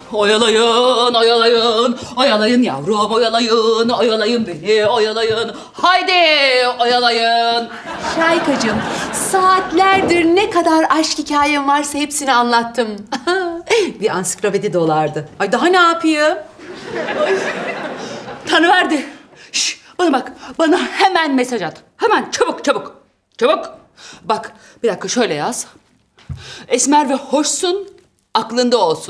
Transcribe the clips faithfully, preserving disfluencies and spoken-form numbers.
Oyalayın, oyalayın, oyalayın yavrum, oyalayın, oyalayın beni, oyalayın. Haydi, oyalayın. Şahikacığım, saatlerdir ne kadar aşk hikayem varsa hepsini anlattım. Bir ansiklopedi dolardı. Ay daha ne yapayım? Tanrıverdi. Şş, bana bak, bana hemen mesaj at. Hemen, çabuk, çabuk, çabuk. Bak, bir dakika şöyle yaz. Esmer ve hoşsun, aklında olsun.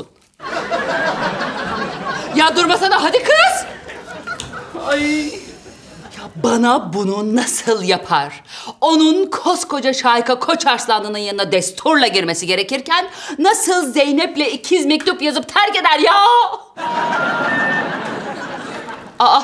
Ya durmasana, hadi kız. Ay. Ya bana bunu nasıl yapar? Onun koskoca Şahika Koçarslanlı'nın yanına desturla girmesi gerekirken nasıl Zeynep'le ikiz mektup yazıp terk eder ya? Aa.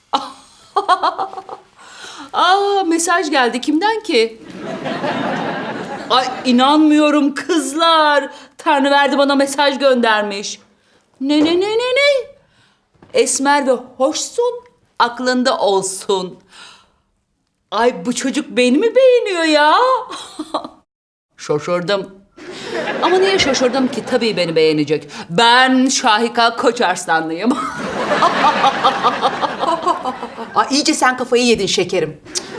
Aa, mesaj geldi. Kimden ki? Ay inanmıyorum kızlar. Tanrıverdi bana mesaj göndermiş. Ne ne ne ne ne? Esmer ve hoşsun, aklında olsun. Ay bu çocuk beni mi beğeniyor ya? Şaşırdım. Ama niye şaşırdım ki? Tabii beni beğenecek. Ben Şahika Koçarslanlıyım. Aa, iyice sen kafayı yedin şekerim.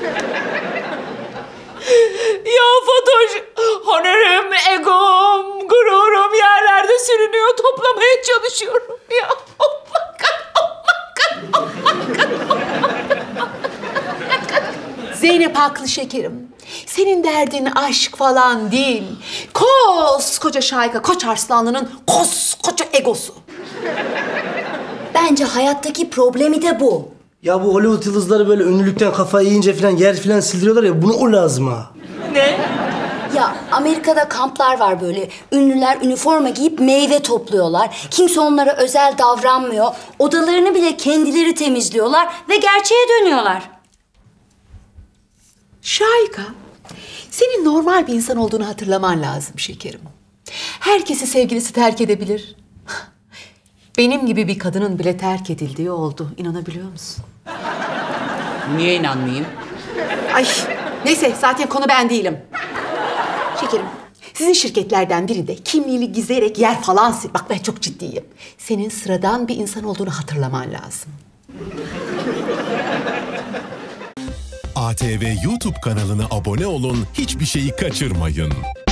Ya Fatoş, honorum, egom, gururum yerlerde sürünüyor. Toplamaya çalışıyorum ya. Oh my God, oh my God, oh my God, oh my God. Zeynep haklı şekerim. Senin derdin aşk falan değil. Koskoca Şahika Koçarslanlı'nın koskoca egosu. Bence hayattaki problemi de bu. Ya bu Hollywood yıldızları böyle ünlülükten kafayı yiyince falan yer falan sildiriyorlar ya, bunu o lazım ha. Ne? Ya Amerika'da kamplar var böyle. Ünlüler üniforma giyip meyve topluyorlar. Kimse onlara özel davranmıyor. Odalarını bile kendileri temizliyorlar ve gerçeğe dönüyorlar. Şahika, senin normal bir insan olduğunu hatırlaman lazım şekerim. Herkesi sevgilisi terk edebilir. Benim gibi bir kadının bile terk edildiği oldu. İnanabiliyor musun? Niye inanmayayım? Ay, neyse zaten konu ben değilim. Şekerim, sizin şirketlerden birinde kimliğini gizleyerek yer falan sil. Bak ben çok ciddiyim. Senin sıradan bir insan olduğunu hatırlaman lazım. A T V YouTube kanalına abone olun, hiçbir şeyi kaçırmayın.